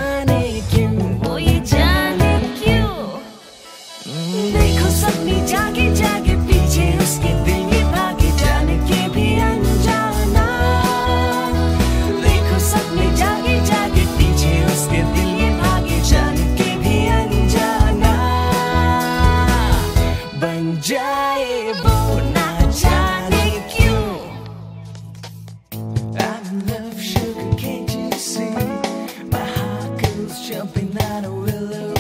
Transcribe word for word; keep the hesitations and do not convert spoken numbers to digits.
जाने क्यों, वो ये जाने क्यों। देखो सपने जागे जागे पीछे उसके दिल ये भागे, जाने के भी अनजाना। देखो सपने जागे जागे पीछे उसके दिल ये भागे, जाने के भी अनजाना। बन जाए वो ना जाने क्यों। I'm in love, sugar, can't you see? My heart goes jumping out of willow.